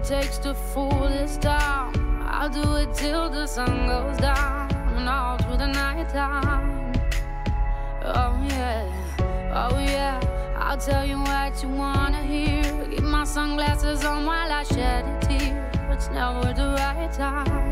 it takes to fool this town. I'll do it till the sun goes down and all through the night time. Oh yeah, oh yeah, I'll tell you what you wanna hear. Keep my sunglasses on while I shed a tear. It's never the right time.